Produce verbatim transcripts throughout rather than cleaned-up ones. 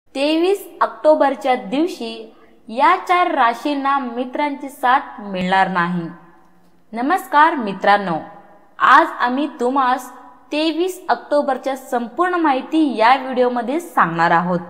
तेवीस ऑक्टोबरच्या दिवशी या चार राशींना मित्रांची साथ मिळणार नाही। नमस्कार मित्रांनो, आज आम्ही तुम्हास तेवीस ऑक्टोबरच्या संपूर्ण माहिती या व्हिडिओमध्ये सांगणार आहोत।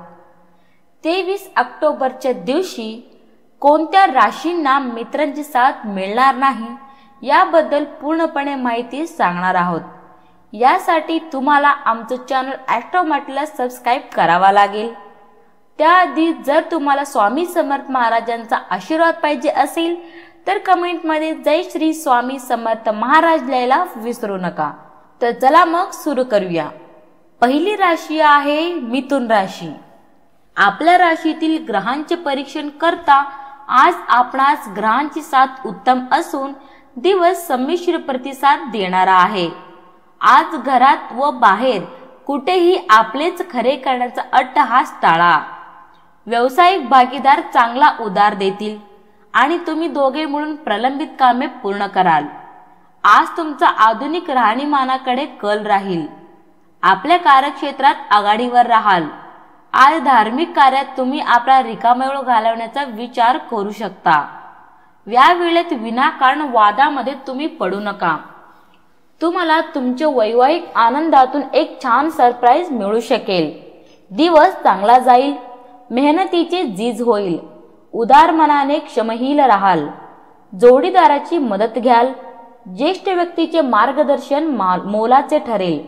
तेवीस ऑक्टोबरच्या दिवशी कोणत्या राशींना मित्रांची साथ मिळणार नाही याबद्दल पूर्णपणे माहिती सांगणार आहोत। यासाठी तुम्हाला आमचं चॅनल ॲस्ट्रोमॅटिकला सबस्क्राइब करावा लागेल। त्याआधी जर तुम्हाला स्वामी समर्थ महाराजांचा आशीर्वाद पाहिजे असेल तर कमेंटमध्ये जय श्री स्वामी समर्थ महाराज लिहायला विसरू नका। तर चला मग सुरू करूया। पहिली राशी आहे मिथुन राशी। आपल्या राशीतील ग्रहांचे परीक्षण करता आज आपणास ग्रहांची साथ उत्तम असून दिवस संमिश्र प्रतिसाद देणारा आहे। आज घरात व बाहेर कुठेही आपलेच खरे करण्याचा अट्टहास टाळा। व्यावसायिक भागीदार चांगला उधार देतील आणि तुम्ही दोघे मिळून प्रलंबित कामे पूर्ण कराल। आज तुमचा आधुनिक राहणीमानाकडे कल राहील। आपल्या कार्यक्षेत्रात आघाडीवर राहाल। आज धार्मिक कार्यात तुम्ही आपला रिकामा वेळ घालवण्याचा विचार करू शकता। या वेळेत विनाकारण वादामध्ये तुम्ही पडू नका। तुम्हाला तुमच्या वैवाहिक आनंदातून एक छान सरप्राईज मिळू शकेल। दिवस चांगला जाईल। मेहनतीचे झीज होईल। उदार मनाने क्षमहील राहाल। जोडीदाराची मदत घ्याल। ज्येष्ठ व्यक्तीचे मार्गदर्शन मोलाचे ठरेल।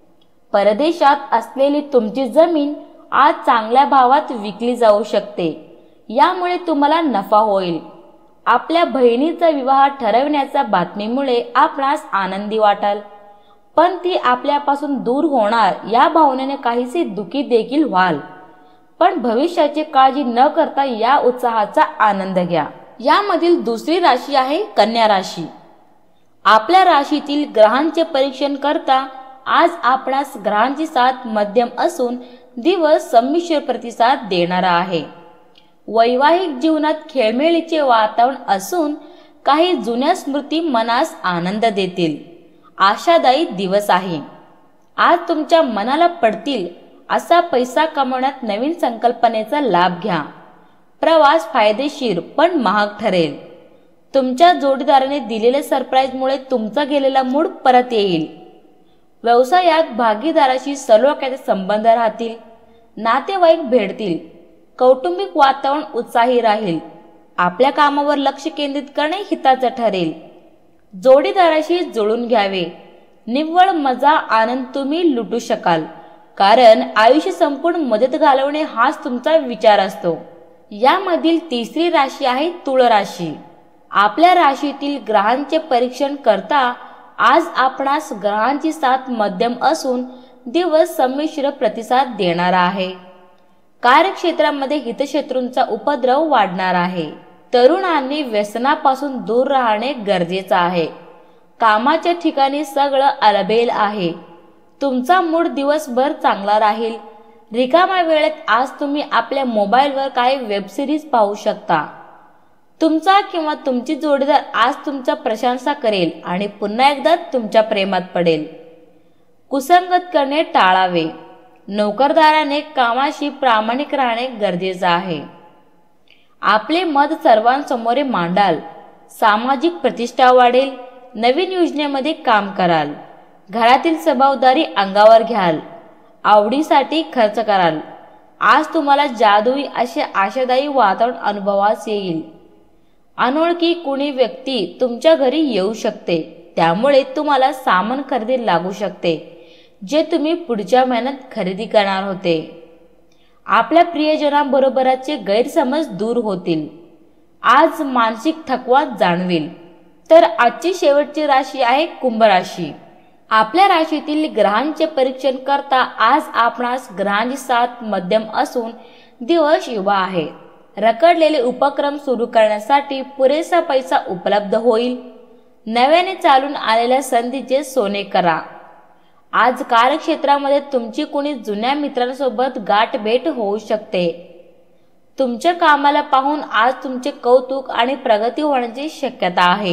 परदेशात असलेली तुमची जमीन आज चांगल्या भावात विकली जाऊ शकते। यामुळे तुम्हाला नफा होईल। आपल्या बहिणीचा विवाह ठरवण्याच्या बातमीमुळे आपणास आनंदी वाटाल, पण ती आपल्यापासून दूर होणार या भावनेने काहीसे दुःखी देखील व्हाल। पण भविष्याची काळजी न करता या उत्साहाचा आनंद घ्या। यामधील दुसरी राशी आहे कन्या राशी। आपल्या राशीतील ग्रहांचे परीक्षण करता आज आपणास ग्रहांची साथ मध्यम असून दिवस संमिश्र प्रतिसाद देणारा आहे। वैवाहिक जीवनात खेळमेळीचे वातावरण असून काही जुन्या स्मृती मनास आनंद देतील। आशादायी दिवस आहे। आज तुमच्या मनाला पडतील असा पैसा कमवण्यात नवीन संकल्पनेचा लाभ घ्या। प्रवास फायदेशीर पण महाग ठरेल। तुमच्या जोडीदाराने दिलेल्या सरप्राईजमुळे तुमचा गेलेला मूड परत येईल। व्यवसायात भागीदाराशी सलोख्याचे संबंध राहतील। नातेवाईक भेटतील। कौटुंबिक वातावरण उत्साही राहील। आपल्या कामावर लक्ष केंद्रित करणे हिताचे ठरेल। जोडीदाराशी जुळून घ्यावे। निव्वळ मजा आनंद तुम्ही लुटू शकाल, कारण आयुष्य संपूर्ण मदत घालवणे हाच तुमचा विचार असतो। यामधील तिसरी राशी आहे तुळ राशी। आपल्या राशीतील ग्रहांचे परीक्षण करता आज आपणास ग्रहांची साथ मध्यम असून दिवस संमिश्र प्रतिसाद देणारा आहे। कार्यक्षेत्रामध्ये हितशत्रूंचा उपद्रव वाढणार आहे। तरुणांनी व्यसनापासून दूर राहणे गरजेचे आहे। कामाच्या ठिकाणी सगळं अलबेल आहे। तुमचा मूड दिवसभर चांगला राहील। रिकाम्या वेळेत आज तुम्ही आपल्या मोबाईलवर काही वेब सिरीज पाहू शकता। तुमचा किंवा तुमची जोडीदार आज तुमचा प्रशंसा करेल आणि पुन्हा एकदा तुमच्या प्रेमात पडेल। कुसंगत करणे टाळावे। नोकरदाराने कामाशी प्रामाणिक राहणे गरजेचे आहे। आपले मत सर्वांसमोर मांडाल। सामाजिक प्रतिष्ठा वाढेल। नवीन योजनेमध्ये काम कराल। घरातील जबाबदारी अंगावर घ्याल। आवडीसाठी खर्च कराल। आज तुम्हाला जादुई असे आशादायी वातावरण अनुभवास येईल। अनोळखी कुणी व्यक्ती तुमच्या घरी येऊ शकते, त्यामुळे तुम्हाला सामान खरेदी लागू शकते जे तुम्ही पुढच्या महिन्यात खरेदी करणार होते। आपल्या प्रियजनांबरोबरचे गैरसमज दूर होतील। आज मानसिक थकवा जाणवेल। तर आजची शेवटची राशी आहे कुंभ राशी। आपल्या राशीतील ग्रहांचे परीक्षण करता आज आपणास ग्रहांची साथ मध्यम असून दिवस युवा आहे। रखडलेले उपक्रम सुरू करण्यासाठी पुरेसा पैसा उपलब्ध होईल। नव्याने चालून आलेल्या संधीचे सोने करा। आज कार्यक्षेत्रामध्ये तुमची कोणी जुन्या मित्रांसोबत गाठभेट होऊ शकते। तुमच्या कामाला पाहून आज तुमचे कौतुक आणि प्रगती होण्याची शक्यता आहे।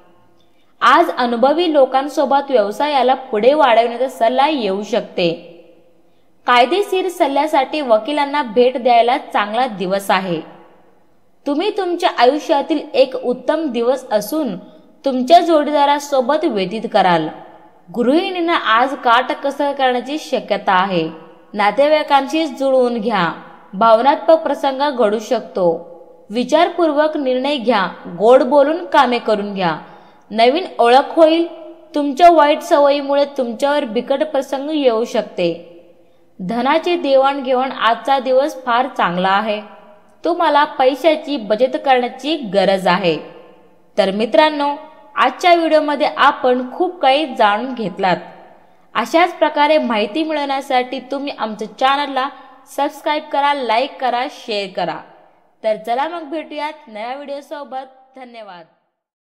आज अनुभवी लोकांसोबत व्यवसायाला पुढे वाढवण्याचा सल्ला येऊ शकते। कायदेशीर सल्ल्यासाठी वकिलांना भेट द्यायला चांगला दिवस आहे. तुम्ही तुमच्या आयुष्यातील एक उत्तम दिवस असून तुमच्या जोडीदारासोबत व्यतीत कराल. गृहिणींना आज काटकसर करण्याची शक्यता आहे. नातेवाईकांशी जुळवून घ्या. भावनात्मक प्रसंग घडू शकतो. विचारपूर्वक निर्णय घ्या. गोड बोलून कामे करून घ्या. नवीन ओळख होईल. तुमच्या वाईट सवयीमुळे तुमच्यावर बिकट प्रसंग येऊ शकते. धनाची देवाणघेवाण आजचा दिवस फार चांगला आहे. तुम्हाला पैशाची बचत करण्याची गरज आहे. तर मित्रांनो, आजच्या व्हिडिओमध्ये आपण खूप काही जाणून घेतलात. अशाच प्रकारे माहिती मिळवण्यासाठी तुम्ही आमच्या चॅनलला सबस्क्राईब करा, लाईक करा, शेअर करा. तर चला मग भेटूयात नव्या व्हिडिओसोबत. धन्यवाद.